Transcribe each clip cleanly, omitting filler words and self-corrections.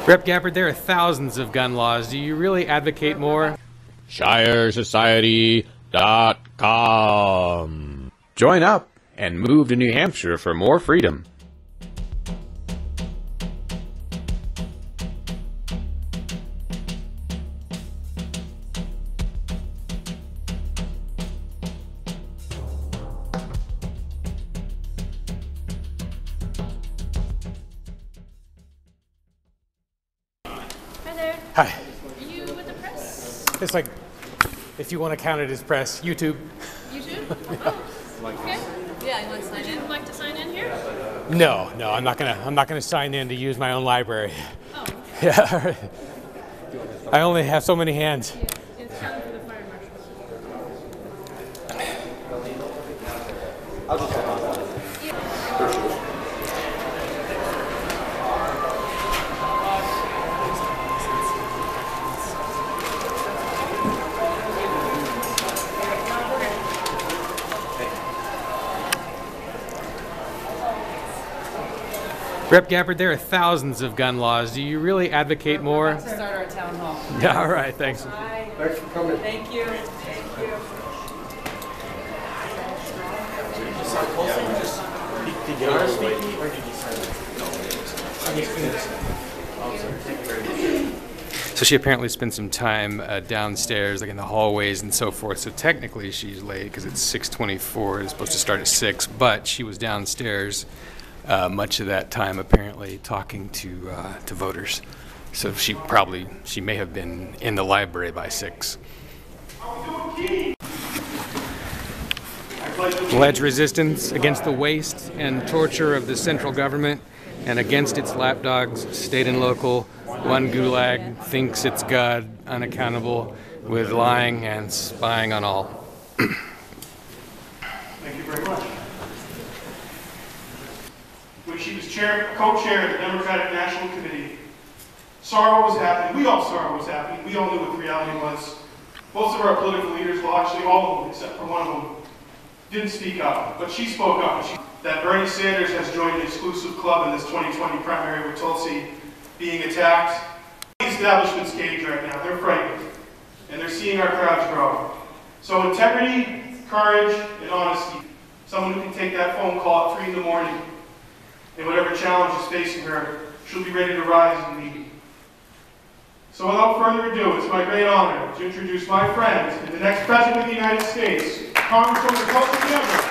Rep. Gabbard, there are thousands of gun laws. Do you really advocate more? ShireSociety.com. Join up and move to New Hampshire for more freedom. Hi there. Hi. Are you with the press? It's like, if you want to count it as press, YouTube. YouTube? Oh, okay. Yeah, you want to sign in? Would you like to sign in here? No, I'm not gonna sign in to use my own library. Oh, okay. Yeah. I only have so many hands. Yeah, it's time for the fire marshal. I'll just hold on. Rep. Gabbard, there are thousands of gun laws. Do you really advocate more? To start our town hall. Yeah, all right, thanks. Hi. Thanks for coming. Thank you. Thank you. Did you RSVP or did you sign it? So she apparently spent some time downstairs, like in the hallways and so forth. So technically she's late because it's 6:24. It's supposed to start at 6, but she was downstairs much of that time apparently talking to voters. So she may have been in the library by 6. Pledge resistance against the waste and torture of the central government and against its lapdogs, state and local. One gulag thinks it's God, unaccountable, with lying and spying on all. Thank you very much. When she was co-chair of the Democratic National Committee, saw what was happening. We all saw what was happening. We all knew what the reality was. Most of our political leaders, well actually all of them except for one of them, didn't speak up. But she spoke up. That Bernie Sanders has joined an exclusive club in this 2020 primary with Tulsi being attacked. The establishment's cage right now. They're frightened. And they're seeing our crowds grow. So integrity, courage, and honesty. Someone who can take that phone call at 3 in the morning and whatever challenge is facing her, she'll be ready to rise and lead. So without further ado, it's my great honor to introduce my friend and the next President of the United States, Congresswoman Tulsi Gabbard.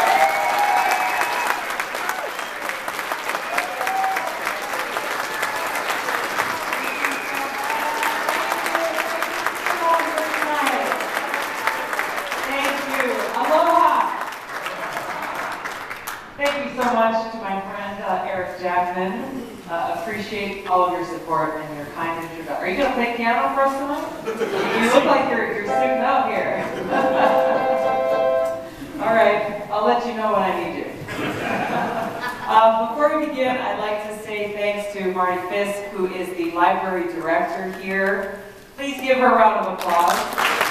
Appreciate all of your support and your kind introduction. Are you going to play piano for us tonight? You look like you're suiting up here. All right, I'll let you know when I need you. Before we begin, I'd like to say thanks to Marty Fisk, who is the library director here. Please give her a round of applause.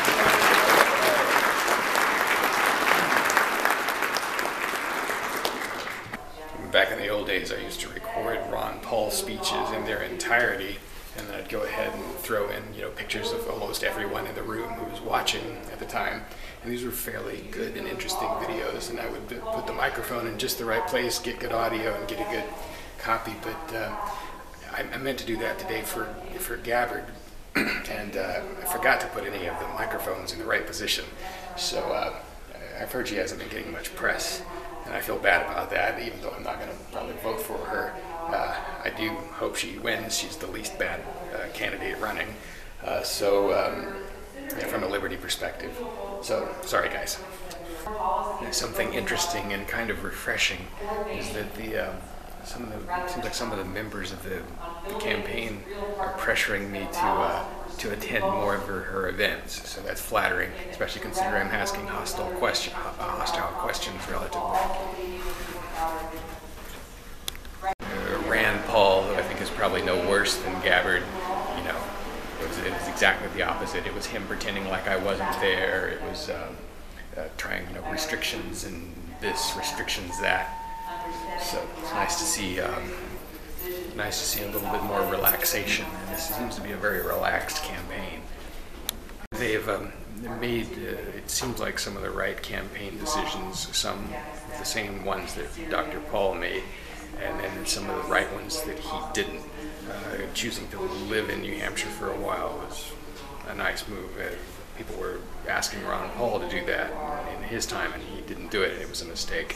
Back in the old days, I used to record Ron Paul speeches in their entirety, and then I'd go ahead and throw in, pictures of almost everyone in the room who was watching at the time. And these were fairly good and interesting videos, and I would put the microphone in just the right place, get good audio, and get a good copy. But I meant to do that today for Gabbard, and I forgot to put any of the microphones in the right position. So I've heard she hasn't been getting much press. And I feel bad about that, even though I'm not going to probably vote for her. I do hope she wins. She's the least bad candidate running. From a Liberty perspective. So, sorry guys. Something interesting and kind of refreshing is that seems like some of the members of the campaign are pressuring me to attend more of her events. So that's flattering, especially considering I'm asking hostile questions relatively. Rand Paul, who I think is probably no worse than Gabbard, it was exactly the opposite. It was him pretending like I wasn't there. It was trying, restrictions and this, restrictions that. So it's nice to see, nice to see a little bit more relaxation. And this seems to be a very relaxed campaign. They've made, it seems like, some of the right campaign decisions, some of the same ones that Dr. Paul made, and then some of the right ones that he didn't. Choosing to live in New Hampshire for a while was a nice move. People were asking Ron Paul to do that in his time, and he didn't do it, and it was a mistake.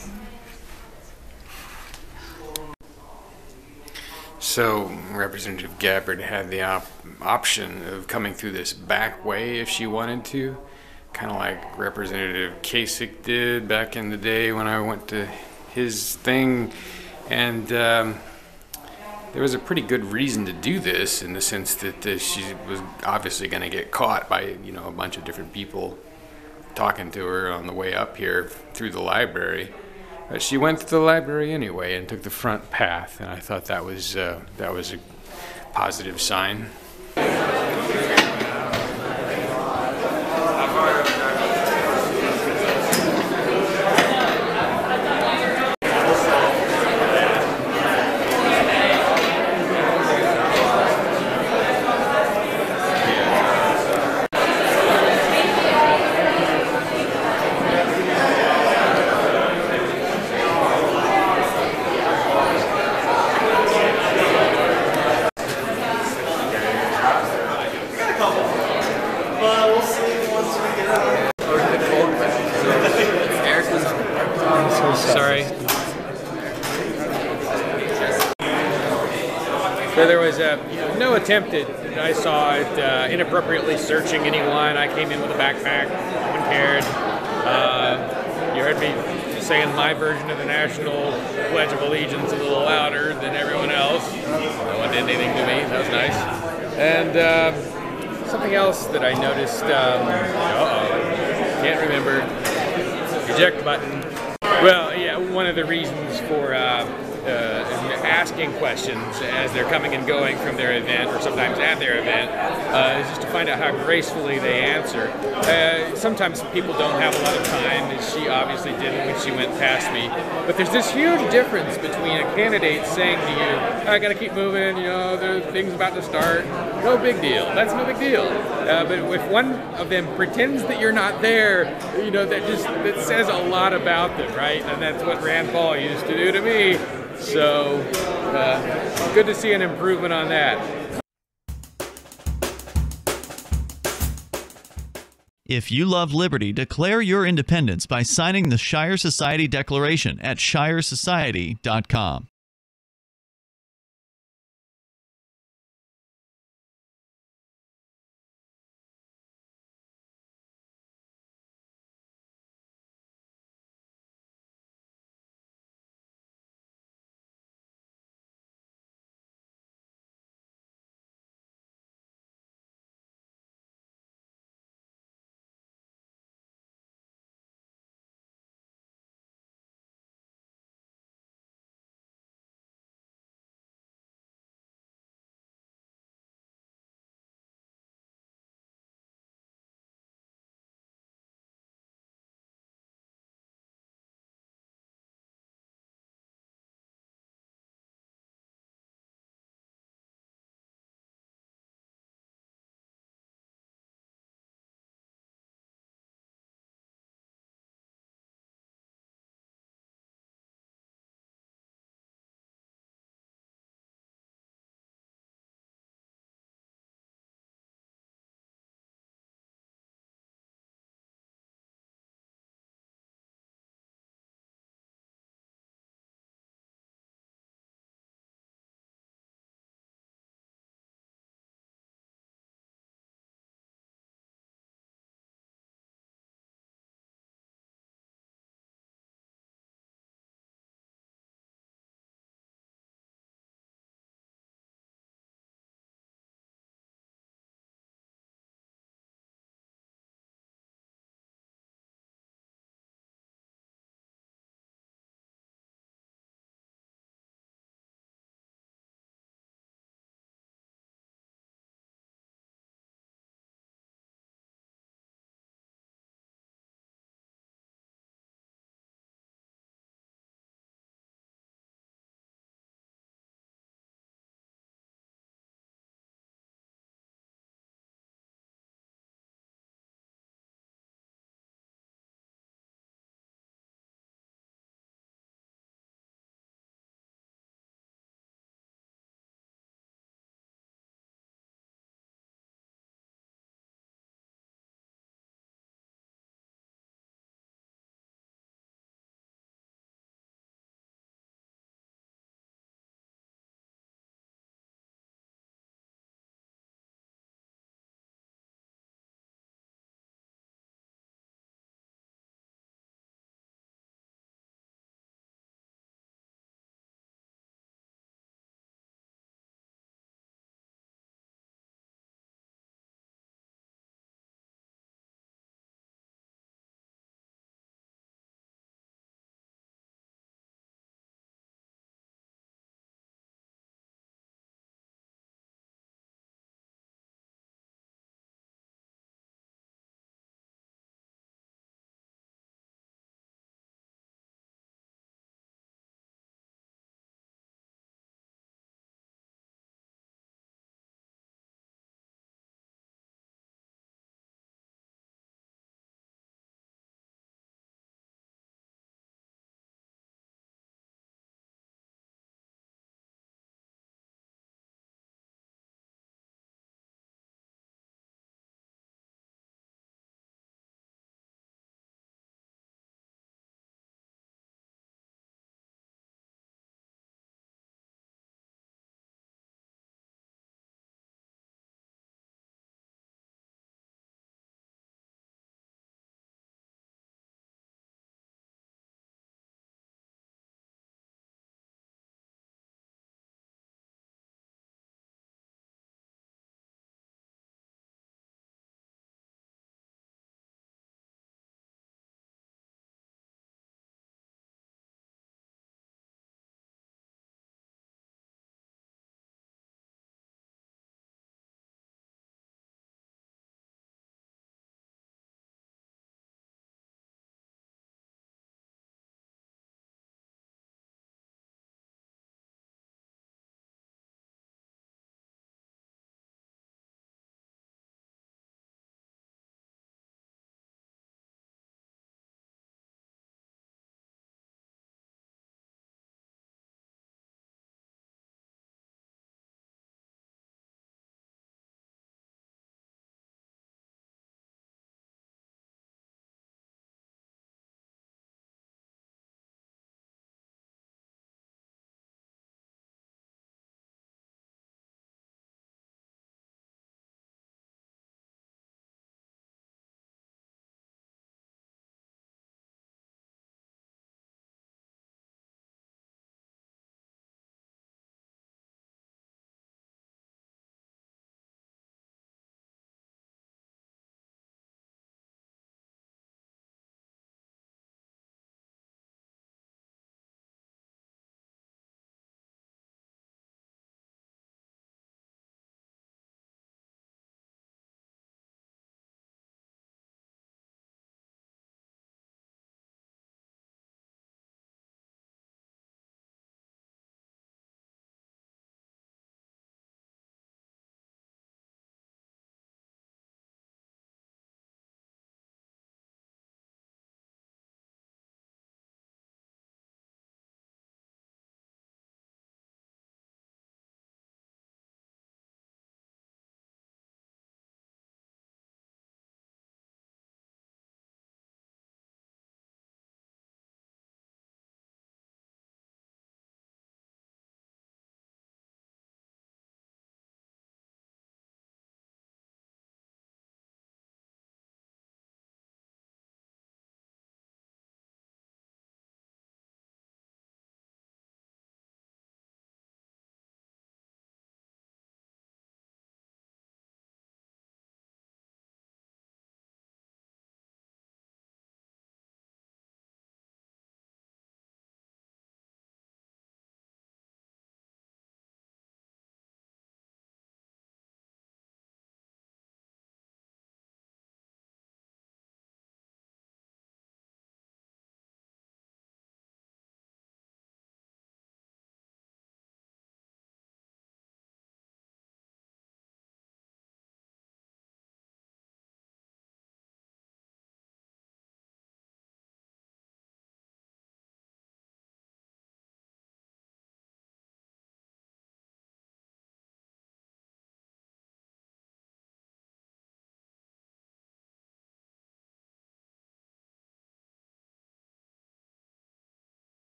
So Representative Gabbard had the option of coming through this back way if she wanted to, kind of like Representative Kasich did back in the day when I went to his thing. And there was a pretty good reason to do this, in the sense that she was obviously going to get caught by, you know, a bunch of different people talking to her on the way up here through the library. But she went to the library anyway and took the front path, and I thought that was a positive sign. Sorry. So there was no attempt at, I saw it, inappropriately searching anyone. I came in with a backpack. No one cared. You heard me saying my version of the National Pledge of Allegiance a little louder than everyone else. No one did anything to me. That was nice. And something else that I noticed, can't remember. Eject button. Well, yeah, one of the reasons for asking questions as they're coming and going from their event, or sometimes at their event, is just to find out how gracefully they answer. Sometimes people don't have a lot of time, as she obviously didn't when she went past me. But there's this huge difference between a candidate saying to you, I gotta keep moving, you know, there's things about to start. No big deal. That's no big deal. But if one of them pretends that you're not there, you know, that says a lot about them, right? And that's what Rand Paul used to do to me. So, good to see an improvement on that. If you love liberty, declare your independence by signing the Shire Society Declaration at shiresociety.com.